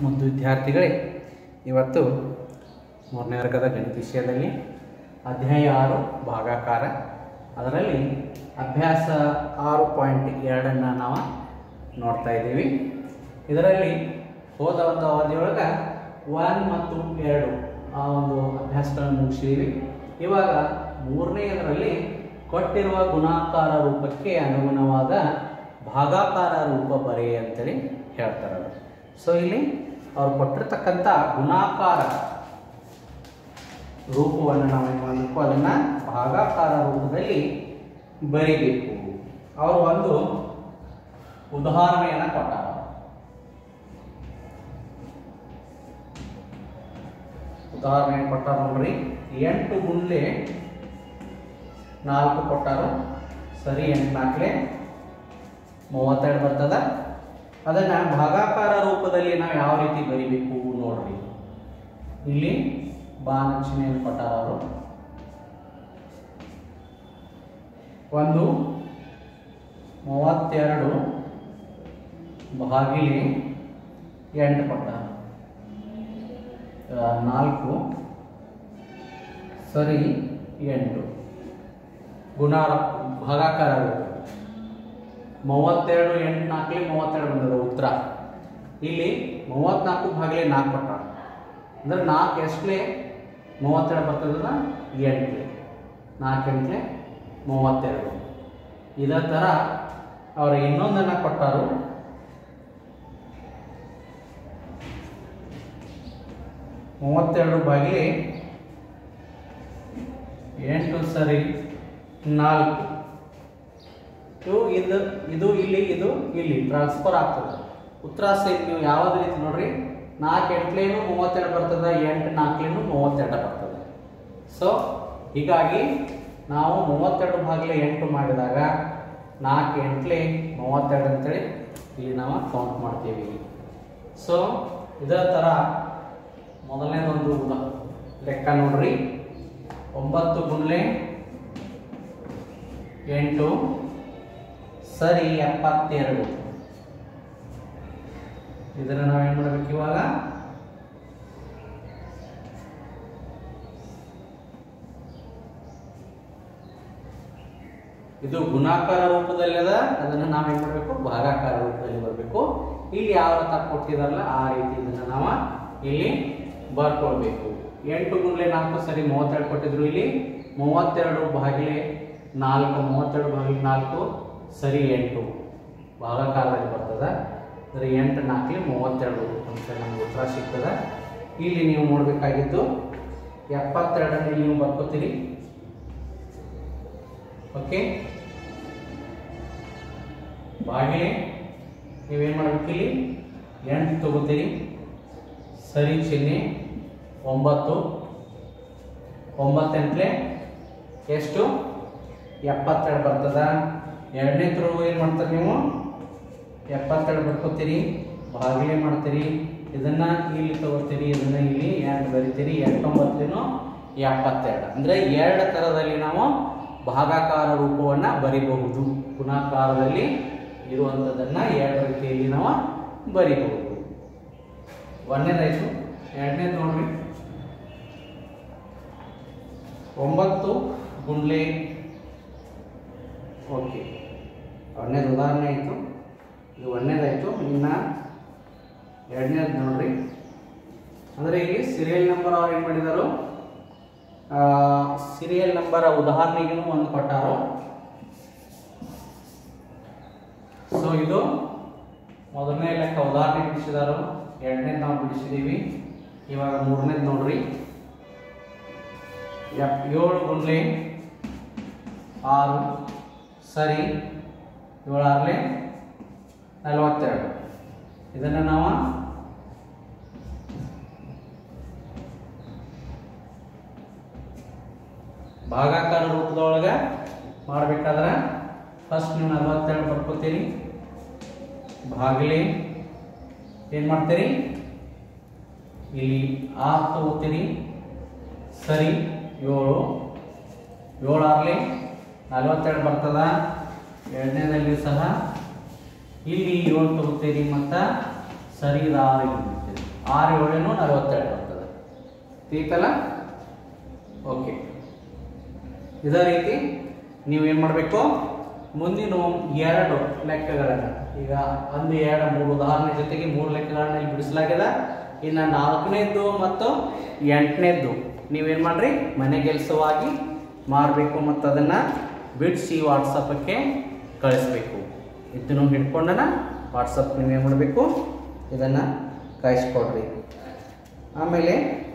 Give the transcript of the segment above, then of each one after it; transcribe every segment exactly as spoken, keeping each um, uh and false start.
ಮುದ್ದು ವಿದ್ಯಾರ್ಥಿಗಳೇ, ಇವತ್ತು ಮೂರನೇ ವರ್ಗದ ಗಣಿತ ವಿಷಯದಲ್ಲಿ ಅಧ್ಯಾಯ ಆರು ಭಾಗಾಕಾರ ಅದರಲ್ಲಿ ಅಭ್ಯಾಸ ಆರು ಪಾಯಿಂಟ್ ಎರಡನ್ನು ನಾವು ನೋಡ್ತಾ ಇದ್ದೀವಿ. ಇದರಲ್ಲಿ ಹೋದ ಒಂದು ಅವಧಿಯೊಳಗೆ ಒನ್ ಮತ್ತು ಎರಡು ಆ ಒಂದು ಅಭ್ಯಾಸಗಳನ್ನು ಮುಗಿಸಿದ್ದೀವಿ. ಇವಾಗ ಮೂರನೆಯದರಲ್ಲಿ ಕೊಟ್ಟಿರುವ ಗುಣಾಕಾರ ರೂಪಕ್ಕೆ ಅನುಗುಣವಾದ ಭಾಗಾಕಾರ ರೂಪ ಬರೆಯಿ ಅಂತೇಳಿ ಹೇಳ್ತಾರೆ. ಸೊ ಇಲ್ಲಿ ಅವ್ರು ಕೊಟ್ಟಿರ್ತಕ್ಕಂಥ ಗುಣಾಕಾರ ರೂಪವನ್ನು ನಾವು ಏನು ಮಾಡಬೇಕು, ಅದನ್ನು ಭಾಗಾಕಾರ ರೂಪದಲ್ಲಿ ಬರೀಬೇಕು. ಅವರು ಒಂದು ಉದಾಹರಣೆಯನ್ನು ಕೊಟ್ಟಾರ. ಉದಾಹರಣೆ ಕೊಟ್ಟಾರ ನೋಡ್ರಿ. ಎಂಟು ಗುಂಡ್ಲೆ ನಾಲ್ಕು ಕೊಟ್ಟಾರು. ಸರಿ, ಎಂಟು ನಾಲ್ಕಲೆ ಮೂವತ್ತೆರಡು ಬರ್ತದ. ಅದನ್ನು ಭಾಗಾಕಾರ ರೂಪದಲ್ಲಿ ನಾವು ಯಾವ ರೀತಿ ಬರಿಬೇಕು ನೋಡ್ರಿ. ಇಲ್ಲಿ ಬಾಣಚಿಹ್ನೆಯನ್ನು ಕೊಟ್ಟಾರ ಅವರು. ಒಂದು ಮೂವತ್ತೆರಡು ಭಾಗಿಲೆ ಎಂಟು ಕೊಟ್ಟಾರ. ನಾಲ್ಕು ಸರಿ ಎಂಟು ಗುಣ ಭಾಗಾಕಾರ ರೂಪ. ಮೂವತ್ತೆರಡು ಎಂಟು ನಾಲ್ಕಲೆ ಮೂವತ್ತೆರಡು ಬಂದದ ಉತ್ತರ. ಇಲ್ಲಿ ಮೂವತ್ತ್ನಾಲ್ಕು ಭಾಗಲೆ ನಾಲ್ಕು ಕೊಟ್ಟ ಅಂದ್ರೆ ನಾಲ್ಕು ಎಷ್ಟಲೆ ಮೂವತ್ತೆರಡು ಬರ್ತದ, ಎಂಟ್ಲೆ ನಾಲ್ಕು ಎಂಟ್ಲೆ ಮೂವತ್ತೆರಡು. ಇದೇ ಥರ ಅವರು ಇನ್ನೊಂದನ್ನು ಕೊಟ್ಟರು. ಮೂವತ್ತೆರಡು ಭಾಗಲೆ ಎಂಟು ಸರಿ ನಾಲ್ಕು. ಇವು ಇದು ಇದು ಇಲ್ಲಿ ಇದು ಇಲ್ಲಿ ಟ್ರಾನ್ಸ್ಫರ್ ಆಗ್ತದೆ. ಉತ್ತರ ಸಹಿತ ನೀವು ಯಾವ್ದು ರೀತಿ ನೋಡ್ರಿ. ನಾಲ್ಕು ಎಂಟ್ಲೇನು ಮೂವತ್ತೆರಡು ಬರ್ತದೆ, ಎಂಟು ನಾಲ್ಕಲೇನು ಮೂವತ್ತೆರಡು ಬರ್ತದೆ. ಸೊ ಹೀಗಾಗಿ ನಾವು ಮೂವತ್ತೆರಡು ಭಾಗಲೆ ಎಂಟು ಮಾಡಿದಾಗ ನಾಲ್ಕು ಎಂಟ್ಲೆ ಮೂವತ್ತೆರಡು ಅಂತೇಳಿ ಇಲ್ಲಿ ನಾವು ಕೌಂಟ್ ಮಾಡ್ತೀವಿ. ಸೊ ಇದೇ ಥರ ಮೊದಲನೇದೊಂದು ಲೆಕ್ಕ ನೋಡ್ರಿ. ಒಂಬತ್ತು ಗುಂಡ್ಲೆ ಎಂಟು ಸರಿ ಎಪ್ಪತ್ತೆರಡು. ಇದನ್ನು ನಾವೇನು ಮಾಡಬೇಕು ಇವಾಗ, ಇದು ಗುಣಾಕಾರ ರೂಪದಲ್ಲಿ ಅದ. ಅದನ್ನು ನಾವೇನು ಮಾಡಬೇಕು, ಭಾಗಾಕಾರ ರೂಪದಲ್ಲಿ ಬರಬೇಕು. ಇಲ್ಲಿ ಯಾವ ತರ ಕೊಟ್ಟಿದಾರಲ್ಲ ಆ ರೀತಿ ಇದನ್ನು ನಾವು ಇಲ್ಲಿ ಬರ್ಕೊಳ್ಬೇಕು. ಎಂಟು ಗುಂಡ್ಲೆ ನಾಲ್ಕು ಸರಿ ಮೂವತ್ತೆರಡು ಕೊಟ್ಟಿದ್ರು. ಇಲ್ಲಿ ಮೂವತ್ತೆರಡು ಭಾಗಿಲೆ ನಾಲ್ಕು, ಮೂವತ್ತೆರಡು ಭಾಗಿಲೆ ನಾಲ್ಕು ಸರಿ ಎಂಟು ಭಾಗಾಕಾರದಲ್ಲಿ ಬರ್ತದೆ. ಅಂದರೆ ಎಂಟು ನಾಲ್ಕಲಿ ಮೂವತ್ತೆರಡು ಅಂತ ನಮ್ಗೆ ಉತ್ತರ ಸಿಗ್ತದೆ. ಇಲ್ಲಿ ನೀವು ನೋಡಬೇಕಾಗಿದ್ದು ಎಪ್ಪತ್ತೆರಡನ್ನು ನೀವು ಬರ್ಕೋತೀರಿ. ಓಕೆ, ಭಾಗಿಲೆ ನೀವೇನು ಮಾಡ್ಬೇಕು, ಇಲ್ಲಿ ಎಂಟು ತಗೋತೀರಿ. ಸರಿ ಚಿಹ್ನೆ ಒಂಬತ್ತು. ಒಂಬತ್ತೆಂಟ್ಲೆ ಎಷ್ಟು ಎಪ್ಪತ್ತೆರಡು ಬರ್ತದ. ಎರಡನೇ ತುರುವು ಏನು ಮಾಡ್ತಾರೆ ನೀವು, ಎಪ್ಪತ್ತೆರಡು ಬರ್ಕೋತೀರಿ, ಭಾಗಿಲೆ ಮಾಡ್ತೀರಿ. ಇದನ್ನು ಇಲ್ಲಿ ತಗೋತೀರಿ, ಇದನ್ನು ಇಲ್ಲಿ ಎಂಟು ಬರಿತೀರಿ. ಎಂಟೊಂಬತ್ತೇನು ಎಪ್ಪತ್ತೆರಡು. ಅಂದರೆ ಎರಡು ಥರದಲ್ಲಿ ನಾವು ಭಾಗಾಕಾರ ರೂಪವನ್ನು ಬರಿಬಹುದು. ಗುಣಾಕಾರದಲ್ಲಿ ಇರುವಂಥದ್ದನ್ನು ಎರಡು ರೀತಿಯಲ್ಲಿ ನಾವು ಬರಿಬಹುದು. ಒಂದನೇದಾಯಿತು. ಎರಡನೇದು ನೋಡ್ರಿ. ಒಂಬತ್ತು ಗುಂಡ್ಲೆ ಓಕೆ, ಒಂದನೇದು ಉದಾಹರಣೆ ಆಯಿತು. ಇದು ಒಂದನೇದಾಯಿತು. ಇನ್ನು ಎರಡನೇದು ನೋಡ್ರಿ. ಅಂದರೆ ಇಲ್ಲಿ ಸೀರಿಯಲ್ ನಂಬರ್ ಅವ್ರು ಏನು ಮಾಡಿದಾರು, ಸೀರಿಯಲ್ ನಂಬರ್ ಉದಾಹರಣೆಗೂ ಒಂದು ಕೊಟ್ಟಾರು. ಸೊ ಇದು ಮೊದಲನೇ ಲೆಕ್ಕ ಉದಾಹರಣೆ ಬಿಡಿಸಿದಾರು. ಎರಡನೇದು ನಾವು ಬಿಡಿಸಿದ್ದೀವಿ. ಇವಾಗ ಮೂರನೇದು ನೋಡ್ರಿ. ಏಳು ಗುಂಡ್ಲೆ ಆರು ಸರಿ ಏಳಾರ್ಲೆ ನಲವತ್ತೆರಡು. ಇದನ್ನು ನಾವು ಭಾಗಾಕಾರ ರೂಪದೊಳಗೆ ಮಾಡಬೇಕಾದ್ರೆ ಫಸ್ಟ್ ನೀವು ನಲವತ್ತೆರಡು ಬರ್ಕೋತೀರಿ. ಭಾಗಿಲೆ ಏನು ಮಾಡ್ತೀರಿ, ಇಲ್ಲಿ ಆರು ತಗೋತೀರಿ. ಸರಿ ಏಳು. ಏಳಾರ್ಲೆ ನಲವತ್ತೆರಡು ಬರ್ತದ. ಎರಡನೇದಲ್ಲಿ ಸಹ ಇಲ್ಲಿ ಏಳು ತಗೋತೀರಿ ಮತ್ತು ಸರಿ ಆರು ಇರ್ತದೆ. ಆರು ಏಳೇನು ನಲವತ್ತೆರಡು ಬರ್ತದೆ. ತೀಕಲ್ಲ? ಓಕೆ. ಇದೇ ರೀತಿ ನೀವೇನು ಮಾಡಬೇಕು, ಮುಂದಿನ ಎರಡು ಲೆಕ್ಕಗಳನ್ನು ಈಗ ಒಂದು ಎರಡು ಮೂರು ಉದಾಹರಣೆ ಜೊತೆಗೆ ಮೂರು ಲೆಕ್ಕಗಳನ್ನ ಇಲ್ಲಿ ಬಿಡಿಸಲಾಗಿದೆ. ಇನ್ನು ನಾಲ್ಕನೇದ್ದು ಮತ್ತು ಎಂಟನೇದ್ದು ನೀವೇನು ಮಾಡ್ರಿ ಮನೆಗೆಲಸವಾಗಿ ಮಾಡಬೇಕು ಮತ್ತು ಅದನ್ನು ಬಿಡಿಸಿ ವಾಟ್ಸಪ್ಪಕ್ಕೆ ಕಳಿಸ್ಬೇಕು. ಇದನ್ನು ಹಿಡ್ಕೊಂಡನ ವಾಟ್ಸಪ್ ನೀವೇನು ಮಾಡಬೇಕು, ಇದನ್ನು ಕಳಿಸ್ಕೊಡ್ರಿ. ಆಮೇಲೆ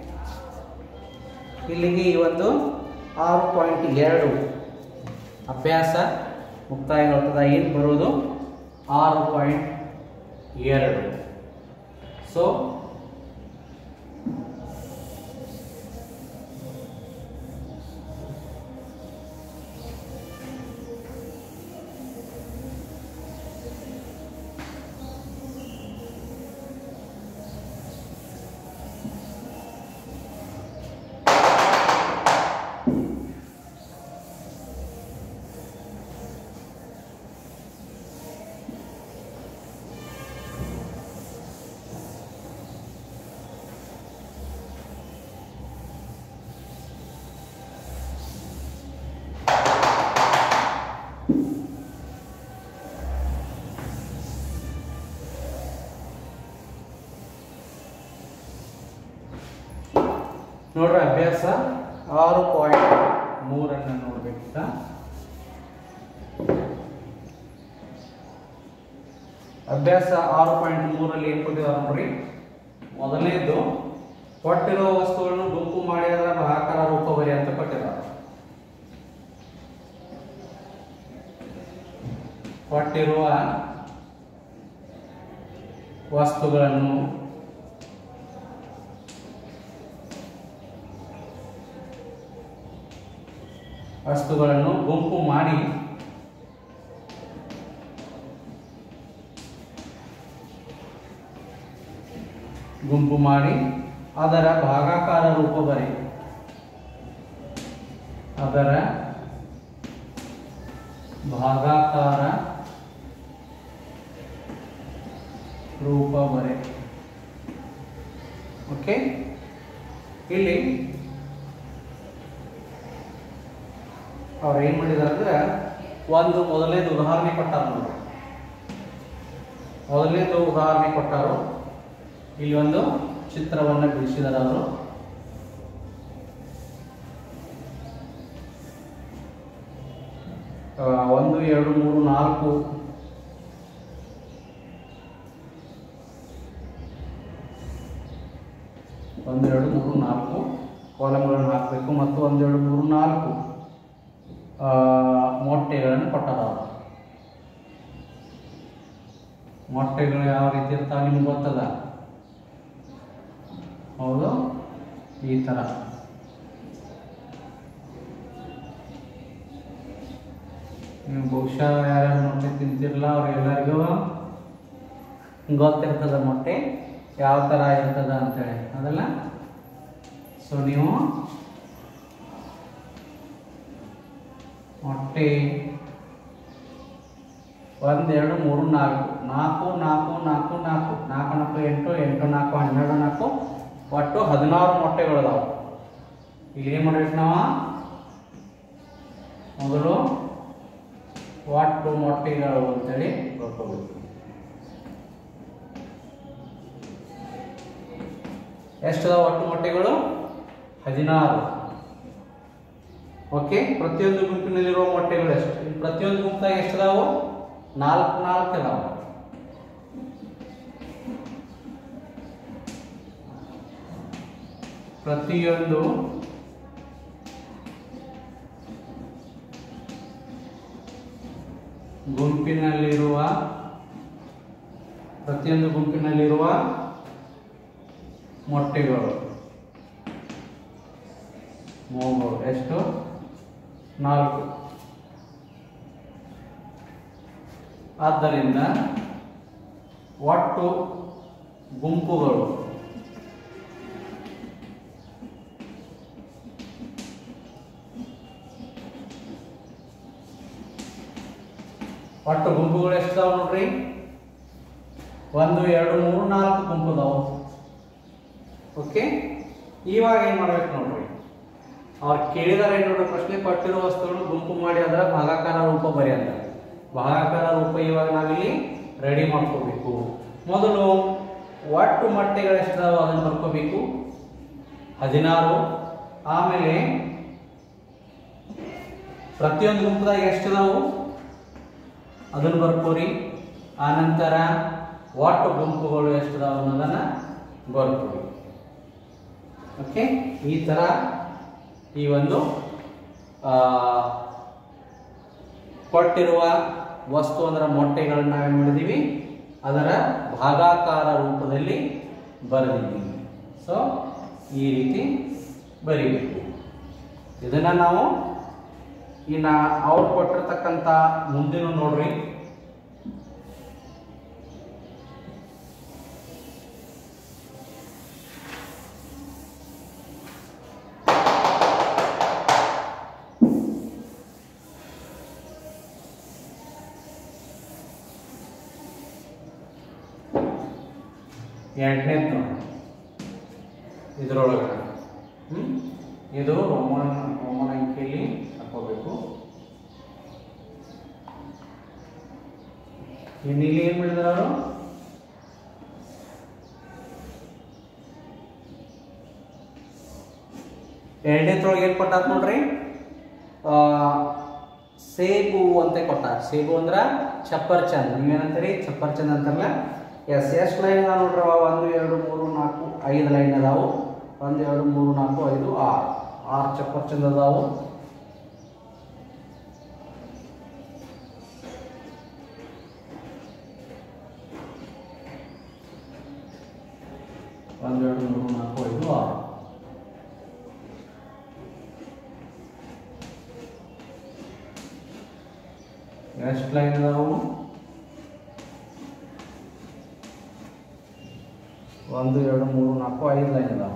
ಇಲ್ಲಿಗೆ ಈ ಒಂದು ಆರು ಪಾಯಿಂಟ್ ಎರಡು ಅಭ್ಯಾಸ ಮುಕ್ತಾಯಗೊಳ್ತದ. ಏನು ಬರೋದು ಆರು ಪಾಯಿಂಟ್ ಎರಡು. ಸೊ ನೋಡ್ರಿ ಅಭ್ಯಾಸ ಆರು ಪಾಯಿಂಟ್ ಮೂರನ್ನು ನೋಡ್ಬೇಕಿತ್ತ. ಅಭ್ಯಾಸ ಆರು ಪಾಯಿಂಟ್ ಮೂರಲ್ಲಿ ಏನು ಕೊಟ್ಟಿದ್ದಾರೆ ನೋಡ್ರಿ. ಮೊದಲನೇದು ಕೊಟ್ಟಿರೋ ವಸ್ತುಗಳನ್ನು ಗುಂಪು ಮಾಡಿ ಅದರ ಭಾಗಾಕಾರ ರೂಪ ಬರಿ ಅಂತ ಕೊಟ್ಟಿದ್ದಾರೆ. ಕೊಟ್ಟಿರುವ ವಸ್ತುಗಳನ್ನು ವಸ್ತುಗಳನ್ನು ಗುಂಪು ಮಾಡಿ ಗುಂಪು ಮಾಡಿ ಅದರ ಭಾಗಾಕಾರ ರೂಪ ಬರೆ ಅದರ ಭಾಗಾಕಾರ ರೂಪ ಬರೆ. ಓಕೆ, ಇಲ್ಲಿ ಅವ್ರು ಏನು ಮಾಡಿದಾರೆ ಅಂದ್ರೆ ಒಂದು ಮೊದಲನೇದು ಉದಾಹರಣೆ ಕೊಟ್ಟಾರ ನೋಡಿ. ಮೊದಲನೇದು ಉದಾಹರಣೆ ಕೊಟ್ಟಾರು. ಇಲ್ಲಿ ಒಂದು ಚಿತ್ರವನ್ನು ಬಿಡಿಸಿದಾರೆ ಅವರು. ಒಂದು ಎರಡು ಮೂರು ನಾಲ್ಕು ಒಂದು ಎರಡು ಮೂರು ನಾಲ್ಕು ಕಾಲಮ್ಗಳನ್ನು ಹಾಕಬೇಕು ಮತ್ತು ಒಂದೆರಡು ಮೂರು ನಾಲ್ಕು ಮೊಟ್ಟೆಗಳನ್ನು ಕೊಟ್ಟಾರ ಅವರು. ಮೊಟ್ಟೆಗಳು ಯಾವ ರೀತಿ ಇರ್ತಾವೆ ನಿಮ್ಗೆ ಗೊತ್ತದ? ಹೌದು, ಈ ಥರ. ನೀವು ಬಹುಶಃ ಯಾರ್ಯಾರು ಮೊಟ್ಟೆ ತಿಂತಿರಲ್ಲ ಅವ್ರಿಗೆಲ್ಲರಿಗೂ ಗೊತ್ತಿರ್ತದ ಮೊಟ್ಟೆ ಯಾವ ಥರ ಇರ್ತದ ಅಂತೇಳಿ, ಅದಲ್ಲ? ಸೊ ನೀವು ಮೊಟ್ಟೆ ಒಂದೆರಡು ಮೂರು ನಾಲ್ಕು ನಾಲ್ಕು ನಾಲ್ಕು ನಾಲ್ಕು ನಾಲ್ಕು ನಾಲ್ಕು ನಾಲ್ಕು ಎಂಟು ಎಂಟು ನಾಲ್ಕು ಹನ್ನೆರಡು ನಾಲ್ಕು ಒಟ್ಟು ಹದಿನಾರು ಮೊಟ್ಟೆಗಳದಾವು. ಈಗ ಏನು ಮಾಡ್ಬೇಕು ನಾವು? ಮೊದಲು ಒಟ್ಟು ಮೊಟ್ಟೆಗಳು ಅಂತೇಳಿ ಬರ್ಕೋಬೇಕು. ಎಷ್ಟದಾವ ಒಟ್ಟು ಮೊಟ್ಟೆಗಳು? ಹದಿನಾರು. ಓಕೆ, ಪ್ರತಿಯೊಂದು ಗುಂಪಿನಲ್ಲಿರುವ ಮೊಟ್ಟೆಗಳು ಎಷ್ಟು? ಪ್ರತಿಯೊಂದು ಗುಂಪಾಗ ಎಷ್ಟದಾವು? ನಾಲ್ಕು ನಾಲ್ಕು ಅದಾವ. ಪ್ರತಿಯೊಂದು ಗುಂಪಿನಲ್ಲಿರುವ ಪ್ರತಿಯೊಂದು ಗುಂಪಿನಲ್ಲಿರುವ ಮೊಟ್ಟೆಗಳು ಮೂರು ಎಷ್ಟು? ನಾಲ್ಕು. ಆದ್ದರಿಂದ ಒಟ್ಟು ಗುಂಪುಗಳು ಒಟ್ಟು ಗುಂಪುಗಳು ಎಷ್ಟಿದಾವೆ ನೋಡ್ರಿ? ಒಂದು ಎರಡು ಮೂರು ನಾಲ್ಕು ಗುಂಪು ಅದಾವು. ಓಕೆ, ಇವಾಗ ಏನು ಮಾಡ್ಬೇಕು ನೋಡ್ರಿ, ಅವ್ರು ಕೇಳಿದಾರೆ ಏನು ನೋಡ್ರಿ, ಪ್ರಶ್ನೆ ಕೊಟ್ಟಿರೋ ವಸ್ತುಗಳು ಗುಂಪು ಮಾಡಿ ಅದರ ಭಾಗಾಕಾರ ರೂಪ ಬರಿ ಅಂತ. ಭಾಗಾಕಾರ ರೂಪ ಇವಾಗ ನಾವಿಲ್ಲಿ ರೆಡಿ ಮಾಡ್ಕೋಬೇಕು. ಮೊದಲು ಒಟ್ಟು ಮೊಟ್ಟೆಗಳು ಎಷ್ಟಿದಾವೆ ಅದನ್ನು ಬರ್ಕೋಬೇಕು, ಹದಿನಾರು. ಆಮೇಲೆ ಪ್ರತಿಯೊಂದು ಗುಂಪುದಾಗ ಎಷ್ಟಿದಾವು ಅದನ್ನು ಬರ್ಕೋರಿ. ಆನಂತರ ಒಟ್ಟು ಗುಂಪುಗಳು ಎಷ್ಟಿದಾವೆ ಅನ್ನೋದನ್ನು ಬರ್ಕೋರಿ. ಓಕೆ, ಈ ಥರ ಈ ಒಂದು ಕೊಟ್ಟಿರುವ ವಸ್ತು ಅಂದರೆ ಮೊಟ್ಟೆಗಳನ್ನ ನಾವೇನು ಮಾಡಿದ್ದೀವಿ ಅದರ ಭಾಗಾಕಾರ ರೂಪದಲ್ಲಿ ಬರೆದಿದ್ದೀವಿ. ಸೊ ಈ ರೀತಿ ಬರೀಬೇಕು. ಇದನ್ನು ನಾವು ಇನ್ನು ಅವ್ರು ಕೊಟ್ಟಿರ್ತಕ್ಕಂಥ ಮುಂದಿನ ನೋಡ್ರಿ, ಎಂಟನೇದು ನೋಡಿ ಇದರೊಳಗಡೆ ಹ್ಞೂ ಇದು ರೋಮನ್ ರೋಮನ್ ಅಂಕಿಯಲ್ಲಿ ಹಾಕೋಬೇಕು. ಇನ್ನು ಇಲ್ಲಿ ಏನು ಮಾಡಿದಾರೆ ಅವರು, ಎರಡನೇದ್ರೊಳಗೆ ಏನು ಕೊಟ್ಟಾರ ನೋಡ್ರಿ, ಸೇಬು ಅಂತ ಕೊಟ್ಟಾರ. ಸೇಬು ಅಂದ್ರೆ ಚಪ್ಪರ್ಚಂದ್, ನೀವೇನಂತೀರಿ ಚಪ್ಪರ್ಚಂದ್ ಅಂತಾರಲ್ಲ. ಎಸ್ ಎಷ್ಟು ಲೈನ್ ಅದಾವ ನೋಡ್ರಿ, ಒಂದು ಎರಡು ಮೂರು ನಾಲ್ಕು ಐದು ಲೈನ್ ಅದಾವು. ಒಂದು ಎರಡು ಮೂರು ನಾಲ್ಕು ಐದು ಆರು ಆರು ಚಪ್ಪರ್ಚಂದ್ ಅದಾವು. ಒಂದು ಎರಡು ಮೂರು ನಾಲ್ಕು ಐದು ಆರು. ಎಷ್ಟು ಲೈನ್ ಅದಾವು, ಒಂದು ಎರಡು ಮೂರು ನಾಲ್ಕು ಐದು ಲೈನ್ ಅದಾವ.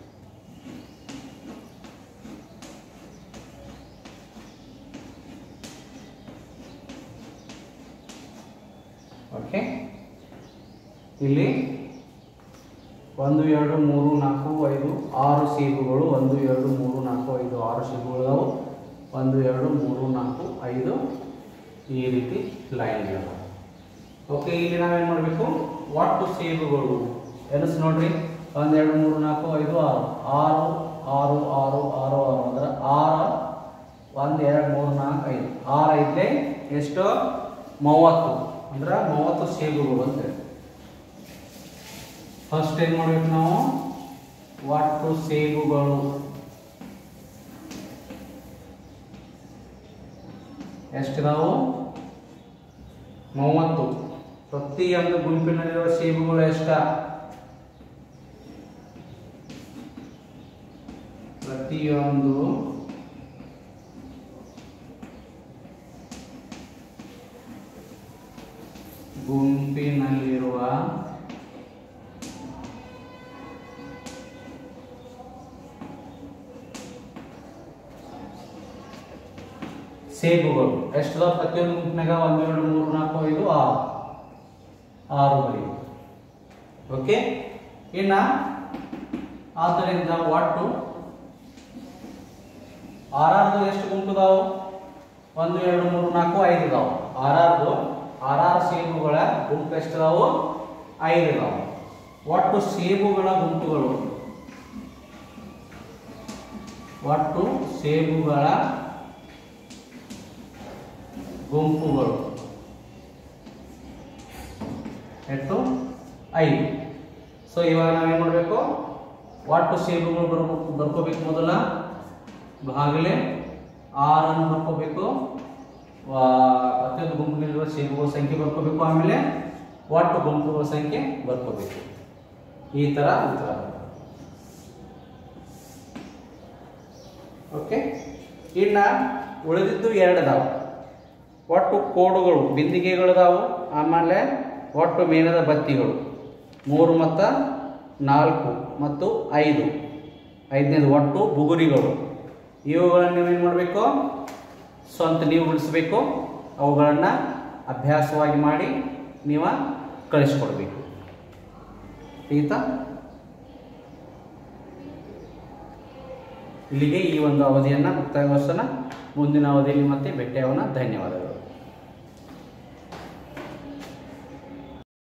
ಓಕೆ, ಇಲ್ಲಿ ಒಂದು ಎರಡು ಮೂರು ನಾಲ್ಕು ಐದು ಆರು ಸೇಬುಗಳು, ಒಂದು ಎರಡು ಮೂರು ನಾಲ್ಕು ಐದು ಆರು ಸೇಬುಗಳು ಅದಾವು. ಒಂದು ಎರಡು ಮೂರು ನಾಲ್ಕು ಐದು ಈ ರೀತಿ ಲೈನ್ ಅದಾವ. ಓಕೆ, ಇಲ್ಲಿ ನಾವೇನು ಮಾಡಬೇಕು, ಒಟ್ಟು ಸೇಬುಗಳು ಎನಸ್ ನೋಡ್ರಿ, ಒಂದು ಎರಡು ಮೂರು ನಾಲ್ಕು ಐದು ಆರು ಆರು ಆರು ಆರು ಆರು ಆರು ಅಂದ್ರೆ ಆರು ಒಂದು ಎರಡು ಮೂರು ನಾಲ್ಕು ಐದು ಆರು ಐದಲೇ ಎಷ್ಟು ಮೂವತ್ತು ಅಂದ್ರೆ ಮೂವತ್ತು ಸೇಬುಗಳು ಅಂತೇಳಿ. ಫಸ್ಟ್ ಏನು ಮಾಡ್ಬೇಕು ನಾವು, ಒಟ್ಟು ಸೇಬುಗಳು ಎಷ್ಟಿದಾವು ಮೂವತ್ತು. ಪ್ರತಿಯೊಂದು ಗುಂಪಿನಲ್ಲಿರುವ ಸೇಬುಗಳು ಎಷ್ಟ, ಪ್ರತಿಯೊಂದು ಗುಂಪಿನಲ್ಲಿರುವ ಸೇಬುಗಳು ಎಷ್ಟದ, ಪ್ರತಿಯೊಂದು ಗುಂಪಿನಾಗ ಒಂದು ಎರಡು ಮೂರು ನಾಲ್ಕು ಐದು ಆರು ಆರು ಬರೀ. ಓಕೆ, ಇನ್ನ ಆದ್ದರಿಂದ ಒಟ್ಟು ಆರಾರ್ದು ಎಷ್ಟು ಗುಂಪುದಾವು, ಒಂದು ಎರಡು ಮೂರು ನಾಲ್ಕು ಐದು ಇದಾವು. ಆರಾರ್ದು ಆರಾರು ಸೇಬುಗಳ ಗುಂಪು ಎಷ್ಟಿದಾವು, ಐದು ಇದಾವು. ಒಟ್ಟು ಸೇಬುಗಳ ಗುಂಪುಗಳು, ಒಟ್ಟು ಸೇಬುಗಳ ಗುಂಪುಗಳು ಎಷ್ಟು, ಐದು. ಸೊ ಇವಾಗ ನಾವೇನು ಮಾಡಬೇಕು, ಒಟ್ಟು ಸೇಬುಗಳು ಬರ್ಬೇಕು ಬರ್ಕೋಬೇಕು. ಮೊದಲ ಭಾಗಲೇ ಆರನ್ನು ಬರ್ಕೋಬೇಕು, ಪ್ರತಿಯೊಂದು ಗುಂಪಿನಲ್ಲಿರುವ ಸೇಬುಗಳ ಸಂಖ್ಯೆ ಬರ್ಕೋಬೇಕು. ಆಮೇಲೆ ಒಟ್ಟು ಗುಂಪುಗಳ ಸಂಖ್ಯೆ ಬರ್ಕೋಬೇಕು. ಈ ತರ ಉತ್ತರ. ಓಕೆ, ಇನ್ನ ಉಳಿದಿದ್ದು ಎರಡು ಅದಾವು. ಒಟ್ಟು ಕೋಡುಗಳು ಬಿಂದಿಗೆಗಳದಾವು. ಆಮೇಲೆ ಒಟ್ಟು ಮೇಣದ ಬತ್ತಿಗಳು ಮೂರು ಮತ್ತು ನಾಲ್ಕು ಮತ್ತು ಐದು. ಐದನೇದು ಒಟ್ಟು ಬುಗುರಿಗಳು. ಇವುಗಳನ್ನು ನೀವೇನು ಮಾಡಬೇಕು, ಸ್ವಂತ ನೀವು ಉಳಿಸ್ಬೇಕು. ಅವುಗಳನ್ನು ಅಭ್ಯಾಸವಾಗಿ ಮಾಡಿ ನೀವು ಕಳಿಸ್ಕೊಡ್ಬೇಕು. ಆಯಿತಾ? ಇಲ್ಲಿಗೆ ಈ ಒಂದು ಅವಧಿಯನ್ನು ಮುಕ್ತಾಯಗೊಳಿಸೋಣ. ಮುಂದಿನ ಅವಧಿಯಲ್ಲಿ ಮತ್ತೆ ಭೇಟಿಯಾಗೋಣ. ಧನ್ಯವಾದಗಳು.